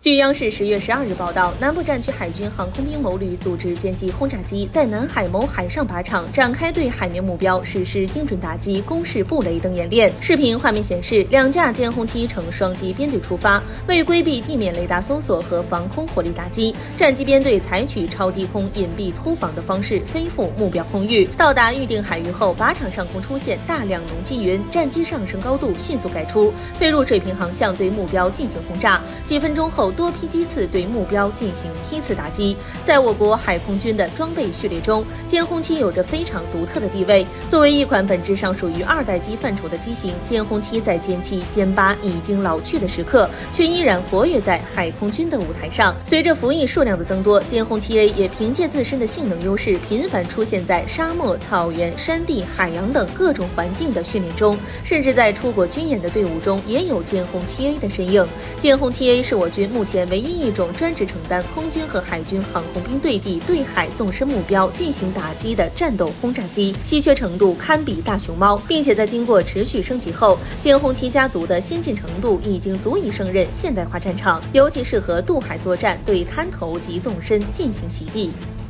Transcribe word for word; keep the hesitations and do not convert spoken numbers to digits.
据央视十月十二日报道，南部战区海军航空兵某旅组织歼击轰炸机在南海某海上靶场展开对海面目标实施精准打击、攻势布雷等演练。视频画面显示，两架歼轰机呈双机编队出发，为规避地面雷达搜索和防空火力打击，战机编队采取超低空隐蔽突防的方式飞赴目标空域。到达预定海域后，靶场上空出现大量浓积云，战机上升高度迅速改出，飞入水平航向对目标进行轰炸。几分钟后，多批机次对目标进行梯次打击。在我国海空军的装备序列中，歼轰七有着非常独特的地位。作为一款本质上属于二代机范畴的机型，歼轰七在歼七、歼八已经老去的时刻，却依然活跃在海空军的舞台上。随着服役数量的增多，歼轰七 A 也凭借自身的性能优势，频繁出现在沙漠、草原、山地、海洋等各种环境的训练中，甚至在出国军演的队伍中也有歼轰七 A 的身影。歼轰七 A 是我军目前唯一一种专职承担空军和海军航空兵对地、对海纵深目标进行打击的战斗轰炸机，稀缺程度堪比大熊猫，并且在经过持续升级后，歼轰七家族的先进程度已经足以胜任现代化战场，尤其适合渡海作战，对滩头及纵深进行袭击。